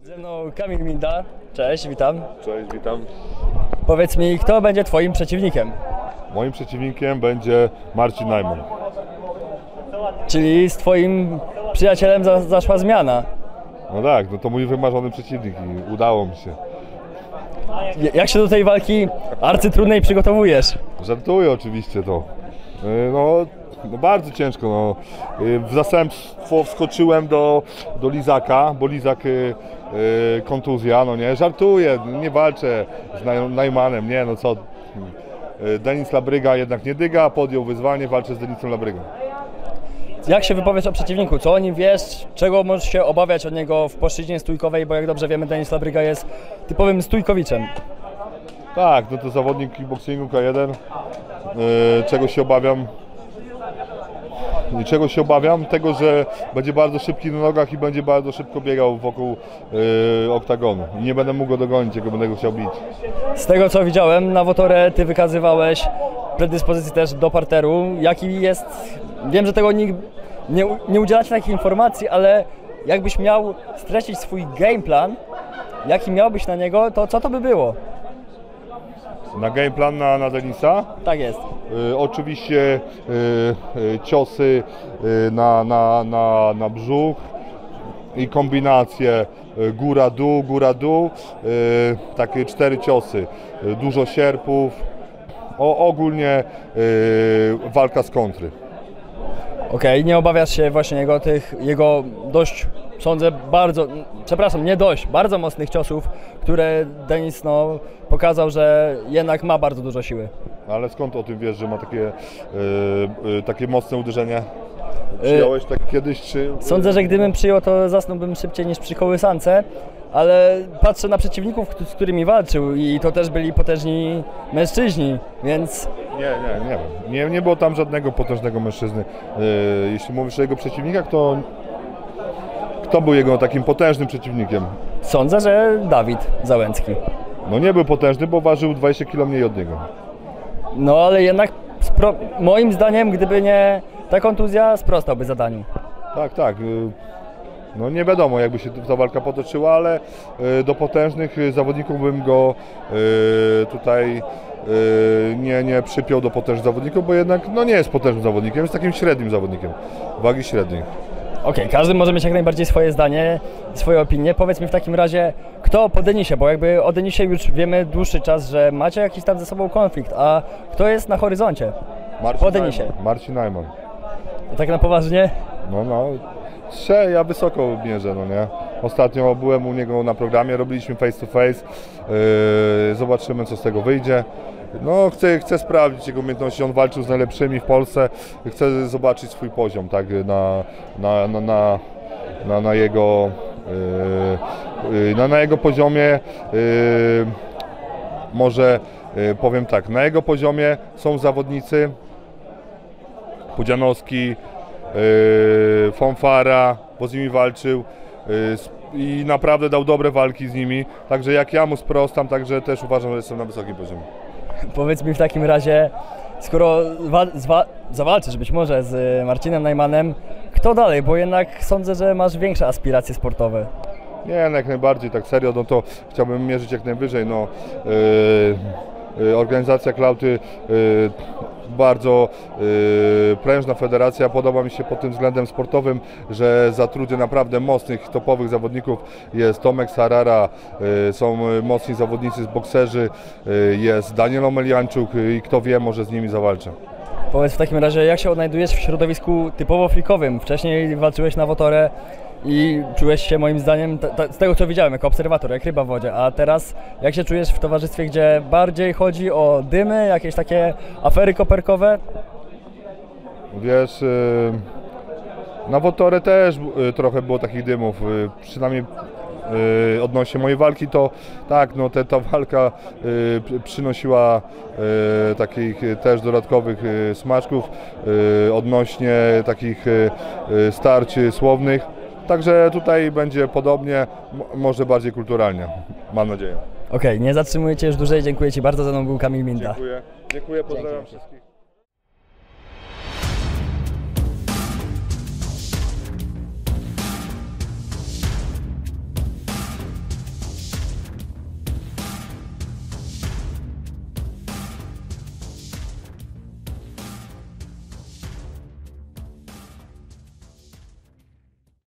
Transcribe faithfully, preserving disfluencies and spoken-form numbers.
Ze mną Kamil Minda. Cześć, witam. Cześć, witam. Powiedz mi, kto będzie twoim przeciwnikiem? Moim przeciwnikiem będzie Marcin Najman. Czyli z twoim przyjacielem za, zaszła zmiana. No tak, no to mój wymarzony przeciwnik i udało mi się. J- Jak się do tej walki arcytrudnej przygotowujesz? Żartuję oczywiście to. Yy, No, no bardzo ciężko. No. Yy, W zastępstwo wskoczyłem do, do Lizaka, bo Lizak yy, yy, kontuzja, no nie, żartuję, nie walczę z Naj- Najmanem, nie, no co. Yy, Denis Labryga jednak nie dyga, podjął wyzwanie, walczę z Denisem Labrygą. Jak się wypowiesz o przeciwniku? Co o nim wiesz? Czego możesz się obawiać od niego w płaszczyźnie stójkowej? Bo jak dobrze wiemy, Denis Labryga jest typowym stójkowiczem. Tak, no to zawodnik kickboxingu K jeden. Yy, czego się obawiam? I czego się obawiam? Tego, że będzie bardzo szybki na nogach i będzie bardzo szybko biegał wokół yy, oktagonu. I nie będę mógł go dogonić, jak będę go chciał bić. Z tego co widziałem, na Wotorę ty wykazywałeś predyspozycję też do parteru. Jaki jest... Wiem, że tego nikt nie, nie udzielacie takich informacji, ale jakbyś miał streścić swój game plan, jaki miałbyś na niego, to co to by było? Na game plan na, na Denisa? Tak jest. Yy, oczywiście yy, yy, ciosy yy, na, na, na, na brzuch i kombinacje yy, góra-dół, góra-dół, yy, takie cztery ciosy, yy, dużo sierpów, o, ogólnie yy, walka z kontry. Okej, nie obawiasz się właśnie jego tych, jego dość, sądzę, bardzo, przepraszam, nie dość, bardzo mocnych ciosów, które Denis no, pokazał, że jednak ma bardzo dużo siły. Ale skąd o tym wiesz, że ma takie, yy, yy, takie mocne uderzenie? Przyjąłeś tak kiedyś, czy... Sądzę, że gdybym przyjął, to zasnąłbym szybciej niż przy kołysance, ale patrzę na przeciwników, z którymi walczył i to też byli potężni mężczyźni, więc... Nie, nie, nie wiem. Nie, nie było tam żadnego potężnego mężczyzny. Yy, jeśli mówisz o jego przeciwnikach, to kto był jego takim potężnym przeciwnikiem? Sądzę, że Dawid Załęcki. No nie był potężny, bo ważył dwadzieścia kilo mniej od niego. No ale jednak spro... moim zdaniem, gdyby nie ta kontuzja, sprostałby zadaniu. Tak, tak. Yy, no nie wiadomo, jakby się ta walka potoczyła, ale yy, do potężnych zawodników bym go yy, tutaj yy, nie, nie przypiął do potężnych zawodników, bo jednak no nie jest potężnym zawodnikiem, jest takim średnim zawodnikiem, wagi średniej. Okej, każdy może mieć jak najbardziej swoje zdanie, swoje opinie. Powiedz mi w takim razie, kto po Denisie, bo jakby o Denisie już wiemy dłuższy czas, że macie jakiś tam ze sobą konflikt, a kto jest na horyzoncie Marcin po Denisie? Najman. Marcin Najman. Tak na poważnie? No, no. Strze, ja wysoko mierzę, no nie. Ostatnio byłem u niego na programie, robiliśmy face to face. Yy, zobaczymy, co z tego wyjdzie. No, chcę, chcę sprawdzić jego umiejętności. On walczył z najlepszymi w Polsce. Chcę zobaczyć swój poziom, tak, na, na, na, na, na, na jego yy, na, na jego poziomie. Yy, może yy, powiem tak, na jego poziomie są zawodnicy Pudzianowski, Yy, Fonfara, bo z nimi walczył yy, i naprawdę dał dobre walki z nimi, także jak ja mu sprostam, także też uważam, że jestem na wysokim poziomie. Powiedz mi w takim razie, skoro wa- zwa- zawalczysz być może z Marcinem Najmanem, kto dalej? Bo jednak sądzę, że masz większe aspiracje sportowe. Nie, no jak najbardziej, tak serio, no to chciałbym mierzyć jak najwyżej, no yy, yy, organizacja Klauty yy, bardzo yy, prężna federacja, podoba mi się pod tym względem sportowym, że zatrudnia naprawdę mocnych, topowych zawodników. Jest Tomek Sarara, yy, są mocni zawodnicy z bokserzy, yy, jest Daniel Omelianczuk i kto wie, może z nimi zawalczę. Powiedz w takim razie, jak się odnajdujesz w środowisku typowo frikowym? Wcześniej walczyłeś na Wotorę i czułeś się moim zdaniem, t- t- z tego co widziałem, jako obserwator, jak ryba w wodzie, a teraz jak się czujesz w towarzystwie, gdzie bardziej chodzi o dymy, jakieś takie afery koperkowe? Wiesz, yy, na Wotorę też yy, trochę było takich dymów, yy, przynajmniej yy, odnośnie mojej walki, to tak, no te, ta walka yy, przynosiła yy, takich yy, też dodatkowych yy, smaczków yy, odnośnie takich yy, starć słownych, także tutaj będzie podobnie, m- może bardziej kulturalnie, mam nadzieję. Okej, nie zatrzymuję Cię już dłużej, dziękuję Ci bardzo, ze mną był Kamil Minda. Dziękuję, dziękuję, pozdrawiam Dzięki. wszystkich.